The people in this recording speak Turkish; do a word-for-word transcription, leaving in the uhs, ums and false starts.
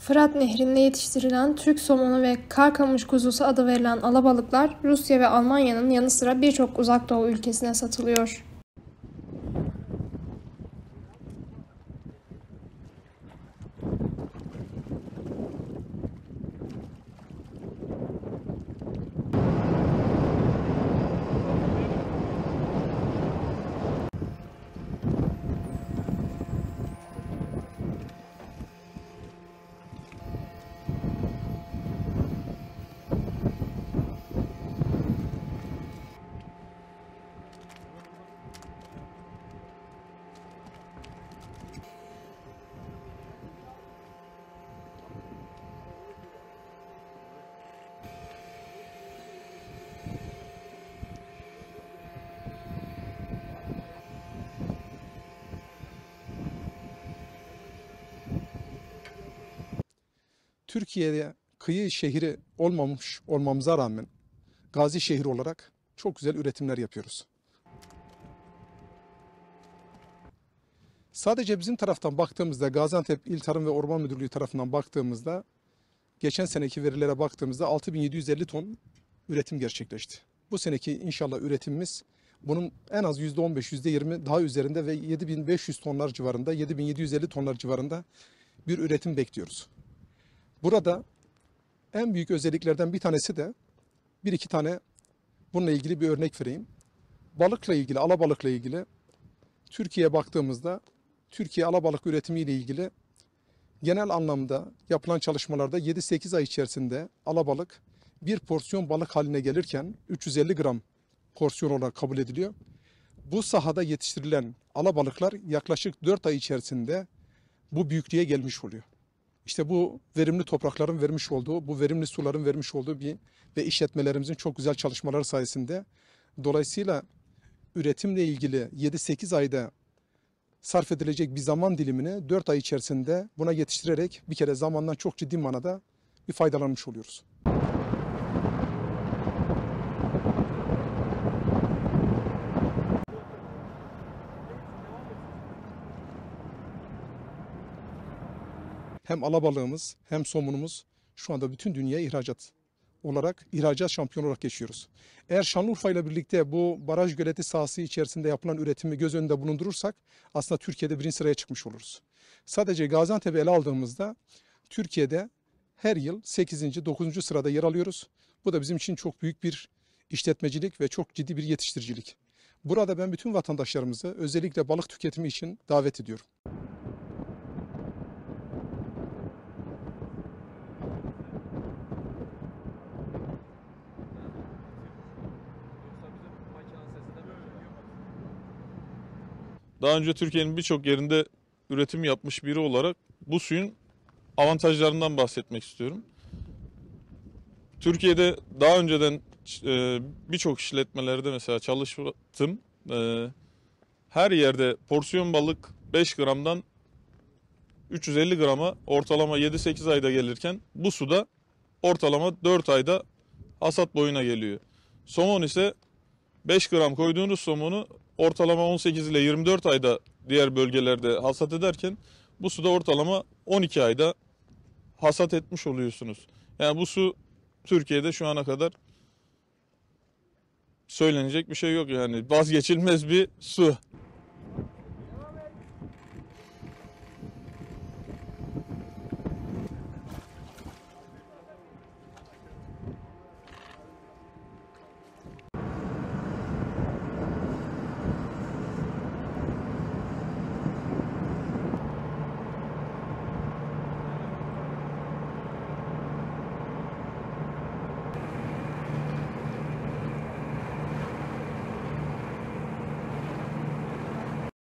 Fırat Nehri'nde yetiştirilen Türk somonu ve karkamış kuzusu adı verilen alabalıklar Rusya ve Almanya'nın yanı sıra birçok Uzak Doğu ülkesine satılıyor. Türkiye'de kıyı şehri olmamış olmamıza rağmen gazi şehir olarak çok güzel üretimler yapıyoruz. Sadece bizim taraftan baktığımızda, Gaziantep İl Tarım ve Orman Müdürlüğü tarafından baktığımızda, geçen seneki verilere baktığımızda altı bin yedi yüz elli ton üretim gerçekleşti. Bu seneki inşallah üretimimiz bunun en az yüzde on beş yüzde yirmi daha üzerinde ve yedi bin beş yüz tonlar civarında, yedi bin yedi yüz elli tonlar civarında bir üretim bekliyoruz. Burada en büyük özelliklerden bir tanesi de bir iki tane bununla ilgili bir örnek vereyim. Balıkla ilgili, alabalıkla ilgili Türkiye'ye baktığımızda Türkiye alabalık üretimi ile ilgili genel anlamda yapılan çalışmalarda yedi sekiz ay içerisinde alabalık bir porsiyon balık haline gelirken üç yüz elli gram porsiyon olarak kabul ediliyor. Bu sahada yetiştirilen alabalıklar yaklaşık dört ay içerisinde bu büyüklüğe gelmiş oluyor. İşte bu verimli toprakların vermiş olduğu, bu verimli suların vermiş olduğu bir ve işletmelerimizin çok güzel çalışmaları sayesinde, dolayısıyla üretimle ilgili yedi sekiz ayda sarf edilecek bir zaman dilimini dört ay içerisinde buna yetiştirerek bir kere zamandan çok ciddi manada bir faydalanmış oluyoruz. Hem alabalığımız hem somunumuz şu anda bütün dünyaya ihracat olarak, ihracat şampiyonu olarak geçiyoruz. Eğer Şanlıurfa ile birlikte bu baraj göleti sahası içerisinde yapılan üretimi göz önünde bulundurursak aslında Türkiye'de birinci sıraya çıkmış oluruz. Sadece Gaziantep'i ele aldığımızda Türkiye'de her yıl sekizinci dokuzuncu sırada yer alıyoruz. Bu da bizim için çok büyük bir işletmecilik ve çok ciddi bir yetiştiricilik. Burada ben bütün vatandaşlarımızı özellikle balık tüketimi için davet ediyorum. Daha önce Türkiye'nin birçok yerinde üretim yapmış biri olarak bu suyun avantajlarından bahsetmek istiyorum. Türkiye'de daha önceden e, birçok işletmelerde mesela çalıştım. E, her yerde porsiyon balık beş gramdan üç yüz elli grama ortalama yedi sekiz ayda gelirken bu suda ortalama dört ayda hasat boyuna geliyor. Somon ise beş gram koyduğunuz somonu ortalama on sekiz ile yirmi dört ayda diğer bölgelerde hasat ederken bu suda ortalama on iki ayda hasat etmiş oluyorsunuz. Yani bu su Türkiye'de şu ana kadar söylenecek bir şey yok, yani vazgeçilmez bir su.